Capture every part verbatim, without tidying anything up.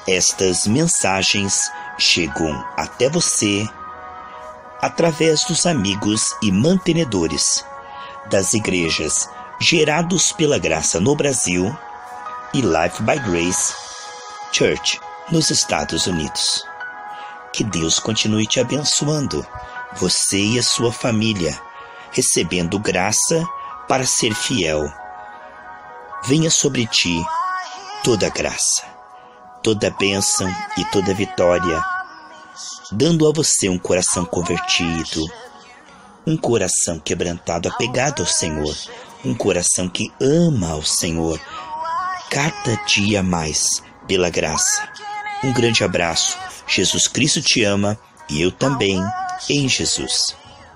Estas mensagens chegam até você através dos amigos e mantenedores das igrejas Gerados pela Graça no Brasil e Life by Grace Church nos Estados Unidos. Que Deus continue te abençoando, você e a sua família, recebendo graça para ser fiel. Venha sobre ti toda graça, toda bênção e toda vitória, dando a você um coração convertido, um coração quebrantado, apegado ao Senhor, um coração que ama ao Senhor, cada dia mais, pela graça. Um grande abraço. Jesus Cristo te ama e eu também, em Jesus.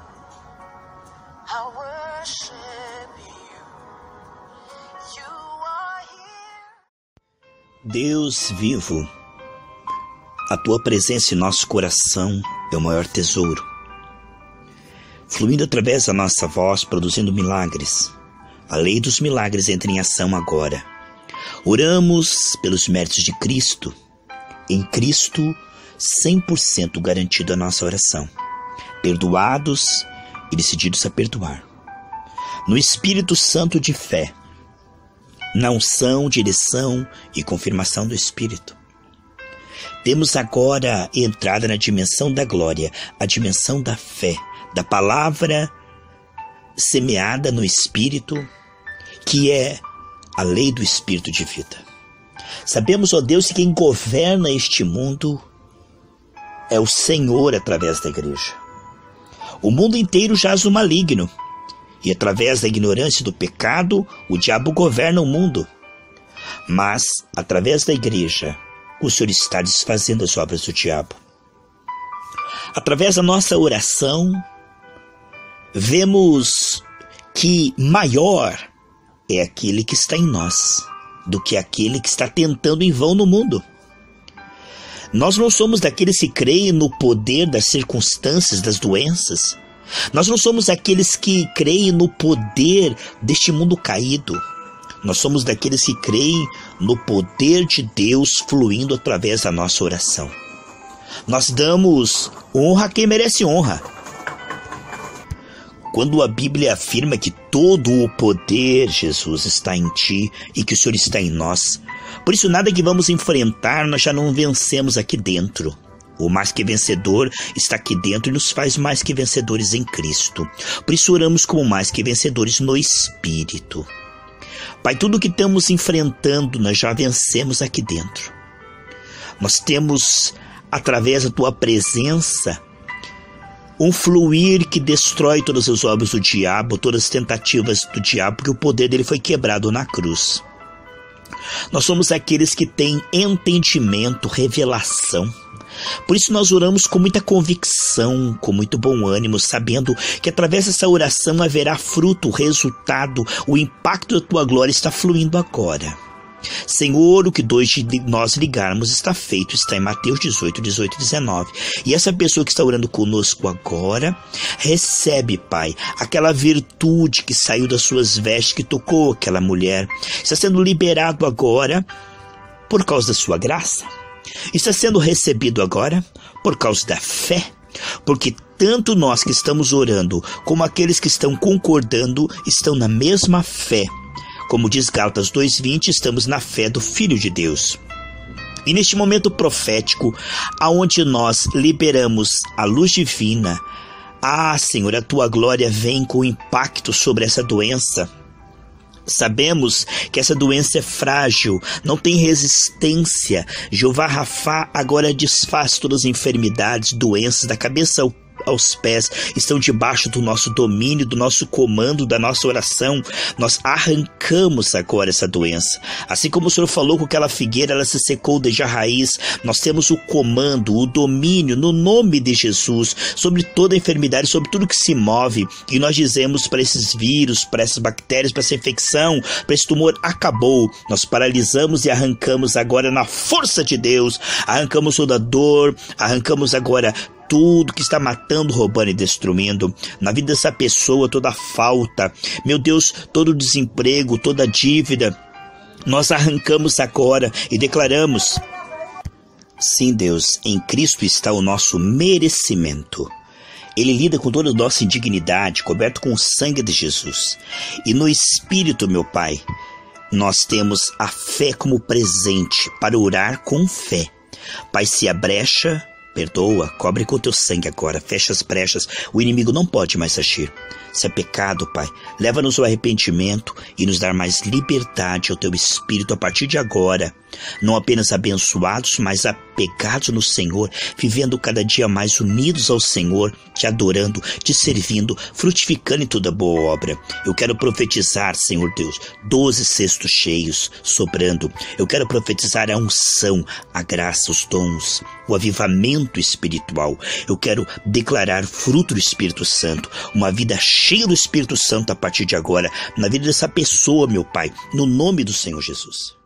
Deus vivo, a tua presença em nosso coração é o maior tesouro, fluindo através da nossa voz, produzindo milagres. A lei dos milagres entra em ação agora. Oramos pelos méritos de Cristo. Em Cristo, cem por cento garantido a nossa oração. Perdoados e decididos a perdoar. No Espírito Santo de fé. Na unção, direção e confirmação do Espírito. Temos agora entrada na dimensão da glória, a dimensão da fé, da palavra semeada no Espírito, que é a lei do Espírito de vida. Sabemos, ó Deus, que quem governa este mundo é o Senhor através da igreja. O mundo inteiro jaz no maligno, e através da ignorância e do pecado, o diabo governa o mundo. Mas, através da igreja, o Senhor está desfazendo as obras do diabo. Através da nossa oração, vemos que maior é aquele que está em nós do que aquele que está tentando em vão no mundo. Nós não somos daqueles que creem no poder das circunstâncias, das doenças. Nós não somos daqueles que creem no poder deste mundo caído. Nós somos daqueles que creem no poder de Deus fluindo através da nossa oração. Nós damos honra a quem merece honra. Quando a Bíblia afirma que todo o poder, Jesus, está em ti e que o Senhor está em nós, por isso nada que vamos enfrentar nós já não vencemos aqui dentro. O mais que vencedor está aqui dentro e nos faz mais que vencedores em Cristo. Por isso oramos como mais que vencedores no Espírito. Pai, tudo que estamos enfrentando nós já vencemos aqui dentro. Nós temos, através da tua presença, um fluir que destrói todas as obras do diabo, todas as tentativas do diabo, porque o poder dele foi quebrado na cruz. Nós somos aqueles que têm entendimento, revelação. Por isso nós oramos com muita convicção, com muito bom ânimo, sabendo que através dessa oração haverá fruto, resultado, o impacto da tua glória está fluindo agora. Senhor, o que dois de nós ligarmos está feito, está em Mateus dezoito, dezoito, dezenove. E essa pessoa que está orando conosco agora, recebe, Pai, aquela virtude que saiu das suas vestes, que tocou aquela mulher. Está sendo liberado agora por causa da sua graça. Está sendo recebido agora por causa da fé. Porque tanto nós que estamos orando, como aqueles que estão concordando, estão na mesma fé. Como diz Gálatas dois, vinte, estamos na fé do Filho de Deus. E neste momento profético, aonde nós liberamos a luz divina, ah, Senhor, a tua glória vem com impacto sobre essa doença. Sabemos que essa doença é frágil, não tem resistência. Jeová Rafá agora desfaz todas as enfermidades, doenças, da cabeça ao aos pés, estão debaixo do nosso domínio, do nosso comando, da nossa oração. Nós arrancamos agora essa doença. Assim como o Senhor falou com aquela figueira, ela se secou desde a raiz. Nós temos o comando, o domínio, no nome de Jesus, sobre toda a enfermidade, sobre tudo que se move. E nós dizemos para esses vírus, para essas bactérias, para essa infecção, para esse tumor, acabou. Nós paralisamos e arrancamos agora na força de Deus. Arrancamos toda dor, arrancamos agora tudo que está matando, roubando e destruindo na vida dessa pessoa, toda falta, meu Deus, todo desemprego, toda dívida, nós arrancamos agora e declaramos Sim, Deus, em Cristo está o nosso merecimento. Ele lida com toda a nossa indignidade, coberto com o sangue de Jesus. E no Espírito, meu Pai, nós temos a fé como presente para orar com fé. Pai, se a brecha, perdoa, cobre com o teu sangue agora, fecha as brechas, o inimigo não pode mais agir. Se é pecado, Pai, leva-nos ao arrependimento e nos dar mais liberdade ao teu Espírito a partir de agora. Não apenas abençoados, mas apegados no Senhor, vivendo cada dia mais unidos ao Senhor, te adorando, te servindo, frutificando em toda boa obra. Eu quero profetizar, Senhor Deus, doze cestos cheios, sobrando. Eu quero profetizar a unção, a graça, os dons, o avivamento espiritual. Eu quero declarar fruto do Espírito Santo, uma vida cheia do Espírito Santo a partir de agora, na vida dessa pessoa, meu Pai, no nome do Senhor Jesus.